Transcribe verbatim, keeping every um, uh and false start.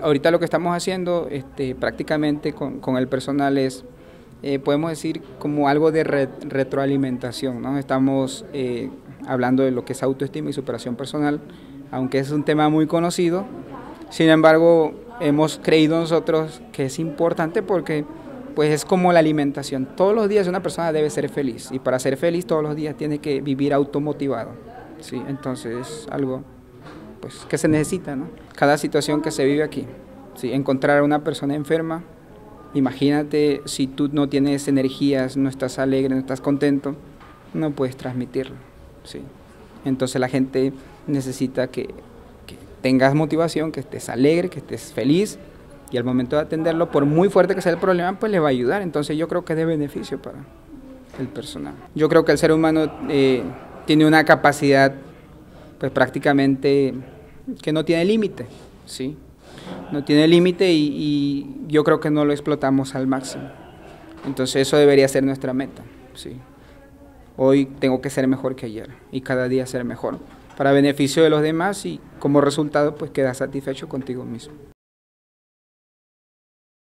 ahorita lo que estamos haciendo este, prácticamente con, con el personal es, eh, podemos decir, como algo de re, retroalimentación, ¿no? Estamos eh, hablando de lo que es autoestima y superación personal, aunque es un tema muy conocido. Sin embargo, hemos creído nosotros que es importante porque pues es como la alimentación. Todos los días una persona debe ser feliz, y para ser feliz todos los días tiene que vivir automotivado, ¿sí? Entonces es algo pues, que se necesita, ¿no? Cada situación que se vive aquí, ¿sí? Encontrar a una persona enferma, imagínate si tú no tienes energías, no estás alegre, no estás contento, no puedes transmitirlo, ¿sí? Entonces la gente necesita que, que tengas motivación, que estés alegre, que estés feliz, y al momento de atenderlo, por muy fuerte que sea el problema, pues le va a ayudar. Entonces yo creo que es de beneficio para el personal. Yo creo que el ser humano eh, tiene una capacidad pues prácticamente que no tiene límite, ¿sí? No tiene límite y, y yo creo que no lo explotamos al máximo. Entonces eso debería ser nuestra meta, ¿sí? Hoy tengo que ser mejor que ayer y cada día ser mejor para beneficio de los demás, y como resultado pues quedas satisfecho contigo mismo.